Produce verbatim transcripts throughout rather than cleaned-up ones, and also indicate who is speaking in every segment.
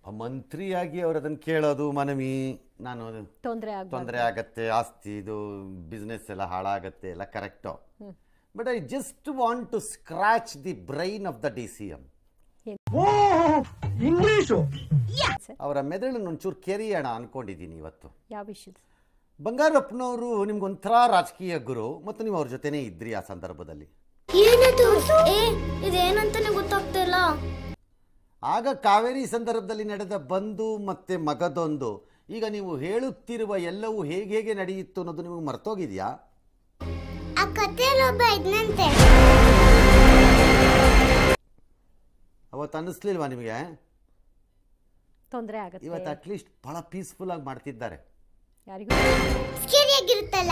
Speaker 1: ಮಂತ್ರಿಯಾಗಿ ಅವ್ರು ಅದನ್ನು ಕೇಳೋದು ಮನವಿ ನಾನು
Speaker 2: ತೊಂದರೆ
Speaker 1: ತೊಂದರೆ ಆಗತ್ತೆ ಆಸ್ತಿ ಇದು ಬಿಸ್ನೆಸ್ ಎಲ್ಲ ಹಾಳಾಗತ್ತೆ ಎಲ್ಲ correct but I just want to scratch the brain of the D C M English ಅವರ ಮೆದುಳನ್ನು ಒಂಚೂರು ಕೆರಿಯೋಣ ಅನ್ಕೊಂಡಿದ್ದೀನಿ ಇವತ್ತು.
Speaker 2: ಯಾವ ವಿಷಯ?
Speaker 1: ಬಂಗಾರಪ್ಪನವರು ನಿಮ್ಗೊಂಥರ ರಾಜಕೀಯ ಗುರು ಮತ್ತು ನೀವು ಅವ್ರ ಜೊತೆನೇ ಇದ್ರಿ ಆ ಸಂದರ್ಭದಲ್ಲಿ.
Speaker 3: ಇದೇನಂತಾನೆ ಗೊತ್ತಾಗ್ತಿಲ್ಲ.
Speaker 1: ಆಗ ಕಾವೇರಿ ಸಂದರ್ಭದಲ್ಲಿ ನಡೆದ ಬಂದು ಮತ್ತೆ ಮಗದೊಂದು ಈಗ ನೀವು ಹೇಳುತ್ತಿರುವ ಎಲ್ಲವೂ ಹೇಗೆ ಹೇಗೆ ನಡೆಯಿತು ಅನ್ನೋದು ನಿಮಗೆ ಮರ್ತೋಗಿದ್ಯಾ?
Speaker 3: ಆ ಕಥೆಯಲ್ಲಿ ಒಬ್ಬ ಇದ್ನಂತೆ.
Speaker 1: ಅವತ್ತು ಅನ್ನಿಸ್ಲಿಲ್ವಾ ನಿಮಗೆ?
Speaker 2: ತೊಂದರೆ ಆಗುತ್ತೆ.
Speaker 1: ಇವತ್ತು ಅಟ್ಲೀಸ್ಟ್ ಬಹಳ ಪೀಸ್ಫುಲ್ ಆಗಿ ಮಾಡ್ತಿದ್ದಾರೆ.
Speaker 2: ಯಾರಿಗೂ
Speaker 3: ಸ್ಕೇರಿ ಆಗಿರುತ್ತಲ್ಲ.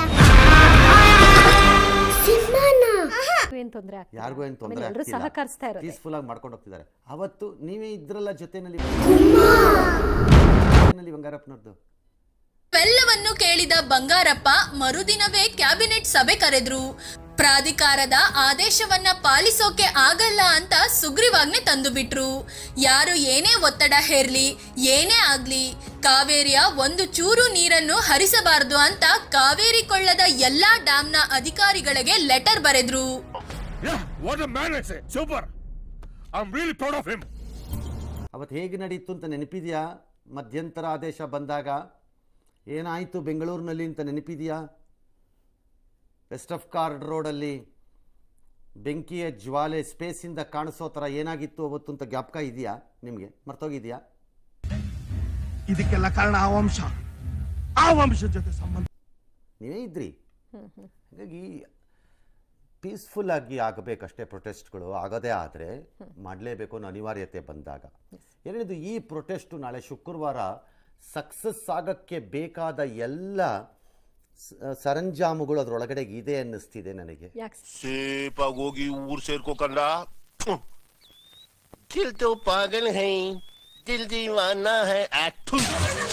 Speaker 2: ಏನು ತೊಂದರೆ ಆಗ್ತಿಲ್ಲ.
Speaker 1: ಯಾರಿಗೂ ಏನು ತೊಂದರೆ
Speaker 2: ಎಲ್ಲರೂ ಸಹಕರಿಸ್ತಾ ಇರೋದು.
Speaker 1: ಪೀಸ್ಫುಲ್ ಆಗಿ ಮಾಡ್ಕೊಂಡು ಹೋಗ್ತಿದ್ದಾರೆ. ಅವತ್ತು ನೀವೇ ಇದ್ರಲ್ಲ ಜೊತೆನಲ್ಲಿ ಬಂಗಾರಪ್ಪನವ್ರದ್ದು.
Speaker 4: ಎಲ್ಲವನ್ನು ಕೇಳಿದ ಬಂಗಾರಪ್ಪ ಮರುದಿನವೇ ಕ್ಯಾಬಿನೆಟ್ ಸಭೆ ಕರೆದ್ರು. ಪ್ರಾಧಿಕಾರದ ಆದೇಶವನ್ನ ಪಾಲಿಸೋಕೆ ಆಗಲ್ಲ ಅಂತ ಸುಗ್ರೀವಾಜ್ಞೆ ತಂದು ಬಿಟ್ರು. ಯಾರು ಏನೇ ಒತ್ತಡ ಹೇರ್ಲಿ ಏನೇ ಆಗ್ಲಿ ಕಾವೇರಿಯ ಒಂದು ಚೂರು ನೀರನ್ನು ಹರಿಸಬಾರದು ಅಂತ ಕಾವೇರಿ ಕೊಳ್ಳದ ಎಲ್ಲಾ ಡ್ಯಾಮ್ನ ಅಧಿಕಾರಿಗಳಿಗೆ ಲೆಟರ್ ಬರೆದ್ರು.
Speaker 1: ಅವತ್ತು ಹೇಗೆ ನಡೀತು ಅಂತ ನೆನಪಿದೆಯಾ? ಮಧ್ಯಂತರ ಆದೇಶ ಬಂದಾಗ ಏನಾಯಿತು ಬೆಂಗಳೂರಿನಲ್ಲಿ ಅಂತ ನೆನಪಿದೆಯಾ? ವೆಸ್ಟ್ ಆಫ್ ಕಾರ್ಡ್ ರೋಡಲ್ಲಿ ಬೆಂಕಿಯ ಜ್ವಾಲೆ ಸ್ಪೇಸಿಂದ ಕಾಣಿಸೋ ಥರ ಏನಾಗಿತ್ತು ಅವತ್ತು ಅಂತ ಜ್ಞಾಪಕ ಇದೆಯಾ ನಿಮಗೆ? ಮರ್ತೋಗಿದೆಯಾ?
Speaker 5: ಇದಕ್ಕೆಲ್ಲ ಕಾರಣ ಆ ವಂಶ, ಆ ವಂಶದ ಜೊತೆ ಸಂಬಂಧ.
Speaker 1: ನೀವೇ ಇದ್ರಿ. ಹಾಗಾಗಿ ಪೀಸ್ಫುಲ್ ಆಗಿ ಆಗಬೇಕಷ್ಟೇ ಪ್ರೊಟೆಸ್ಟ್ಗಳು. ಆಗೋದೇ ಆದರೆ ಮಾಡಲೇಬೇಕು ಅನ್ನೋ ಅನಿವಾರ್ಯತೆ ಬಂದಾಗ. ಎರಡನೇದು, ಈ ಪ್ರೊಟೆಸ್ಟು ನಾಳೆ ಶುಕ್ರವಾರ ಸಕ್ಸಸ್ ಆಗಕ್ಕೆ ಬೇಕಾದ ಎಲ್ಲ ಸರಂಜಾಮುಗಳು ಅದರೊಳಗಡೆ ಇದೆ ಅನ್ನಿಸ್ತಿದೆ ನನಗೆ.
Speaker 6: ಸೇಫಾಗಿ ಹೋಗಿ ಊರು ಸೇರ್ಕೋಕಂಡ. ದಿಲ್ ತೋ ಪಾಗಲ್ ಹೈ ದಿಲ್ ದೀವಾನಾ ಹೈ.